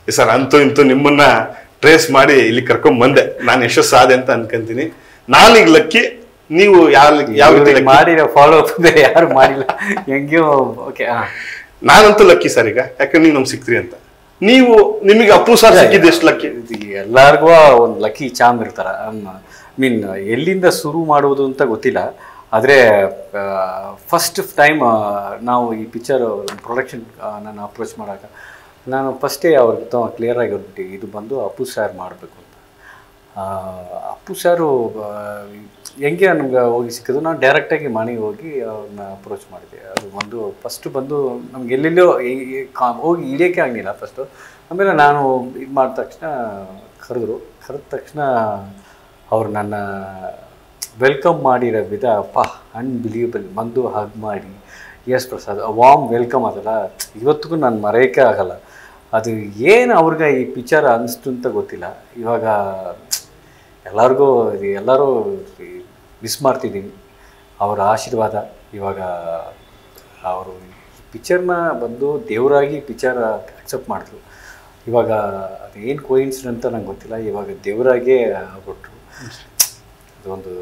Sir ಅಂತೂ ಇಂತೂ ನಿಮ್ಮನ್ನ ಟ್ರೇಸ್ ಮಾಡಿ ಇಲ್ಲಿ ಕರ್ಕೊಂಡ್ ಬಂದೆ, ನಾನು ಯಶಸ್ಸಾದೆ ಅಂತ ಅನ್ಕೊಂತೀನಿ. ನಾನೀಗ ಲಕ್ಕಿ, ನೀವು ಯಾವ ರೀತಿ ಮಾಡಿರೋ ಫಾಲೋ ಅಪ್ ಯಾರು ಮಾಡಿಲ್ಲ, ಹೆಂಗ್ಯೋ ಓಕೆ. ನಾನಂತೂ ಲಕ್ಕಿ ಸರ್ ಈಗ, ಯಾಕಂದ್ರೆ ನೀವು ನಮ್ಗೆ ಸಿಕ್ತ್ರಿ ಅಂತ. ನಿಮಗೆ ಅಪ್ಪು ಸರ್ ಸಿಕ್ಕಿದ್ದು ಎಷ್ಟು ಲಕ್ಕಿ? ಎಲ್ಲಾರ್ಗೂ ಒಂದು ಲಕ್ಕಿ ಚಾಮ್ ಇರ್ತಾರ. ಮೀನ್ ಎಲ್ಲಿಂದ ಶುರು ಮಾಡುವುದು ಅಂತ ಗೊತ್ತಿಲ್ಲ, ಆದರೆ ಫಸ್ಟ್ ಟೈಮ್ ನಾವು ಈ ಪಿಕ್ಚರ್ ಪ್ರೊಡಕ್ಷನ್ ನಾನು ಅಪ್ರೋಚ್ ಮಾಡಾಗ ನಾನು ಫಸ್ಟೇ ಅವ್ರಿಗೆ ಕ್ಲಿಯರ್ ಆಗಿರ್ಬಿಟ್ಟು ಇದು ಬಂದು ಅಪ್ಪು ಸಾರ್ ಮಾಡಬೇಕು ಅಂತ. ಅಪ್ಪು ಸಾರು ಹೆಂಗೆ ನಮ್ಗೆ ಹೋಗಿ ಸಿಕ್ಕಿದ್ರು, ನಾನು ಡೈರೆಕ್ಟಾಗಿ ಮನೆಗೆ ಹೋಗಿ ಅವ್ರನ್ನ ಅಪ್ರೋಚ್ ಮಾಡಿದೆ. ಅದು ಒಂದು ಫಸ್ಟ್ ಬಂದು ನಮ್ಗೆ ಎಲ್ಲೆಲ್ಲೋ ಹೋಗಿ ಇಳಿಯೋಕ್ಕೆ ಆಗಿಲ್ಲ ಫಸ್ಟು. ಆಮೇಲೆ ನಾನು ಇದು ಮಾಡಿದ ತಕ್ಷಣ ಕರೆದ ತಕ್ಷಣ ಅವ್ರು ನನ್ನ ವೆಲ್ಕಮ್ ಮಾಡಿರೋ ವಿಧ ಅನ್ಬಿಲೀವಬಲ್. ಬಂದು ಹಗ್ ಮಾಡಿ ಎಸ್ ಪ್ರಸಾದ್ ವಾಮ್ ವೆಲ್ಕಮ್ ಅದಲ್ಲ, ಇವತ್ತಿಗೂ ನಾನು ಮರೆಯೋಕ್ಕೆ ಆಗಲ್ಲ. ಅದು ಏನು ಅವ್ರಿಗೆ ಈ ಪಿಕ್ಚರ್ ಅನ್ನಿಸ್ತು ಅಂತ ಗೊತ್ತಿಲ್ಲ. ಇವಾಗ ಎಲ್ಲರೂ ಮಿಸ್ ಮಾಡ್ತಿದ್ದೀನಿ ಅವರ ಆಶೀರ್ವಾದ. ಇವಾಗ ಅವರು ಪಿಕ್ಚರ್ನ ಬಂದು ದೇವರಾಗಿ ಪಿಕ್ಚರ್ ಅಕ್ಸೆಪ್ಟ್ ಮಾಡಿದ್ರು. ಇವಾಗ ಅದೇನು ಕೋಇನ್ಸಿಡೆಂಟ್ ಅಂತ ನಂಗೆ ಗೊತ್ತಿಲ್ಲ, ಇವಾಗ ದೇವರಾಗೇ ಆಗ್ಬಿಟ್ರು. ಇದೊಂದು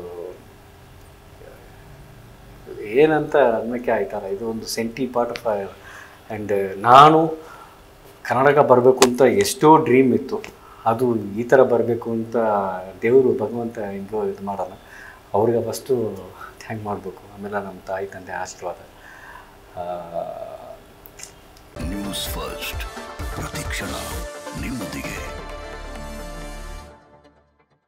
ಏನಂತ ಅನ್ನೋಕ್ಕೆ ಆಯ್ತಲ್ಲ, ಇದು ಒಂದು ಸೆಂಟಿ ಪಾರ್ಟ್ ಆಫ್. ಆ್ಯಂಡ್ ನಾನು ಕನ್ನಡಕ್ಕೆ ಬರಬೇಕು ಅಂತ ಎಷ್ಟೋ ಡ್ರೀಮ್ ಇತ್ತು, ಅದು ಈ ಥರ ಬರಬೇಕು ಅಂತ ದೇವರು ಭಗವಂತ ಹೆಂಗೋ ಇದು ಮಾಡೋಣ. ಅವ್ರಿಗೆ ಫಸ್ಟು ಥ್ಯಾಂಕ್ ಮಾಡಬೇಕು, ಆಮೇಲೆ ನಮ್ಮ ತಾಯಿ ತಂದೆ ಆಶೀರ್ವಾದ. ನ್ಯೂಸ್ ಫಸ್ಟ್ ಪ್ರತಿಕ್ಷಣ ನಿಮ್ಮೊಂದಿಗೆ.